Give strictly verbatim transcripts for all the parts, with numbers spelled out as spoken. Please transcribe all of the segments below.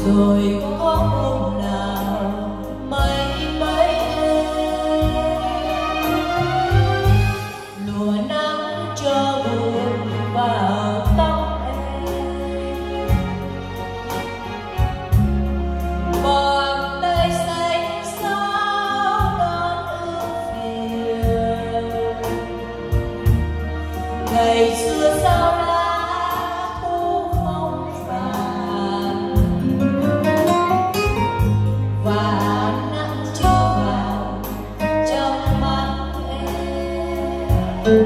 rồi có hôm nào mây bay lùa nắng cho buồn vào tóc em, bàn tay xanh xao đón ưu phiền. Ngày xưa sao lá thu phong vàng và nắng chiều vào trong mắt em.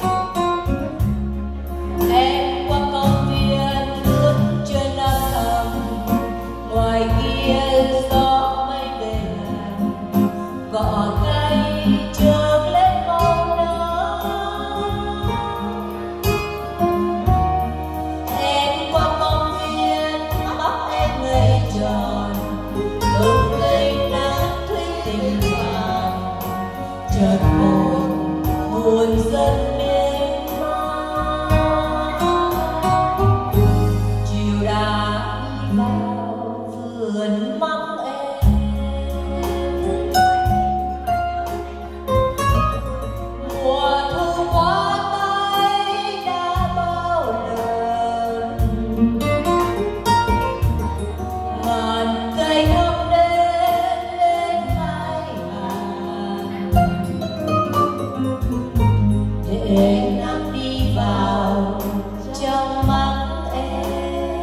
Em qua công viên bước trên nắng thầm, ngoài kia gió mây về làng, cỏ cây trượt lên màu nắng. Em qua công viên mắt em ngây tròn, lúc cây nắng thủy tình vàng, chợt buồn buồn dần mê man. Chiều đã đi vào vườn măng em, mùa thu qua tay đã bao lần, ngàn cây thắm đến lên hai ngàn, để nắng đi vào trong mắt em.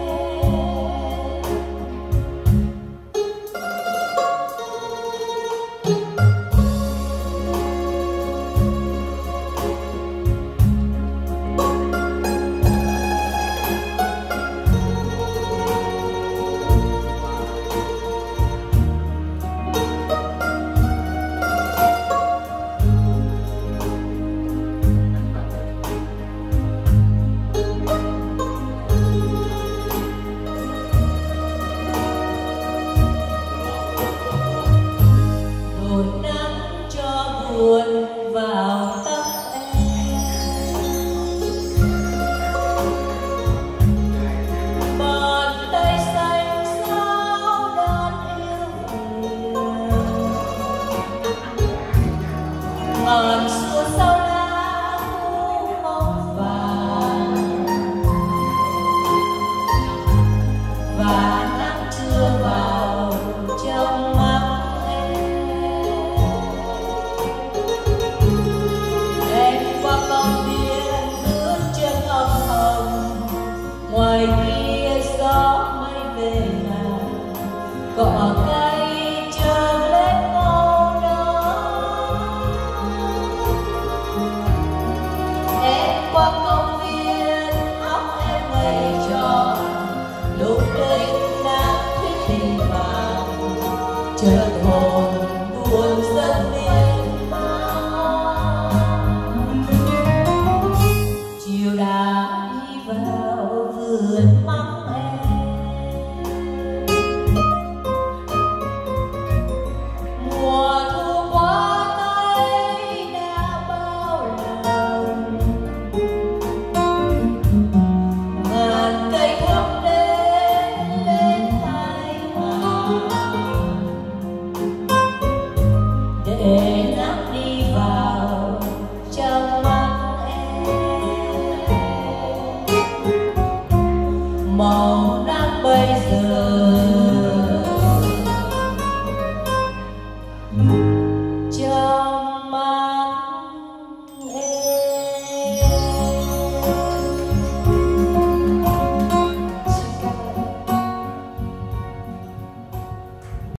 Rồi nắng cho buồn vào tóc em, bàn tay xanh xao đón yêu phiền. Ngàn xưa sao lá thu phong vàng và nắng chưa vào trong mắt em. Em qua công viên bước chân âm thầm, ngoài kia gió mây về làng, cỏ cây trơn lên màu nắng. Em qua công viên tóc em ngây tròn, lúc đây nắng thủy tình vàng chợt